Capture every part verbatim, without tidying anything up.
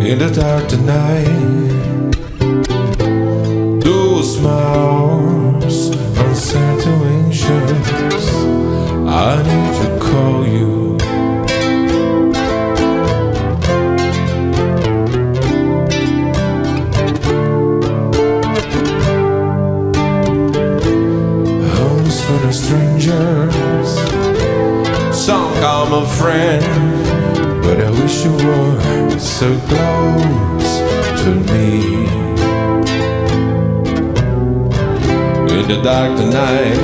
In the dark tonight, those smiles, uncertain anxious, I need to call you. Homes full of strangers, some call my friend, but I wish you were so close to me. In the dark tonight,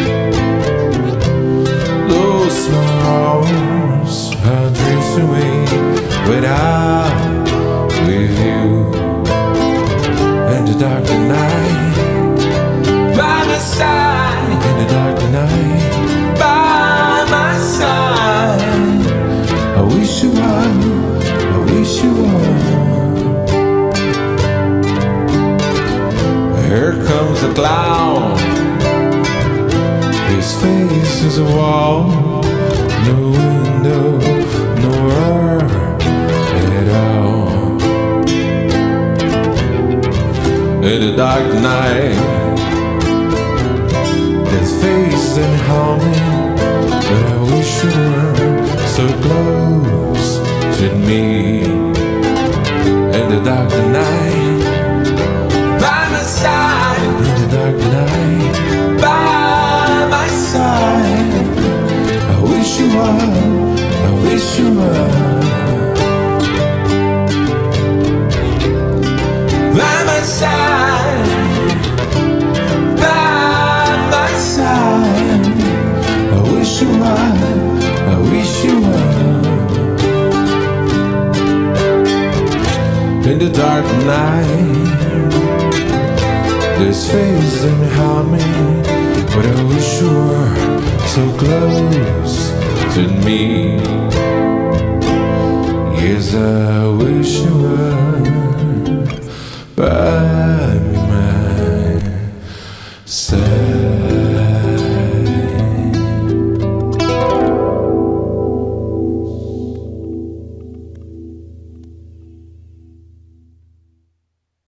those smiles are drifts away without with you. In the dark tonight, by my side. In the dark tonight, by my side. I wish you were, I wish you were. Here comes the clown. His face is a wall, no window, no air at all. In the dark night, his face and harmony, but I wish you were so close to me. In the dark night, by my side. In the dark night, by my side. I wish you were, I wish you were. By my side, by my side. I wish you were, I wish you were. In the dark night, this face didn't harm me, but I wish you were so close to me. Yes, I wish you were. Bye.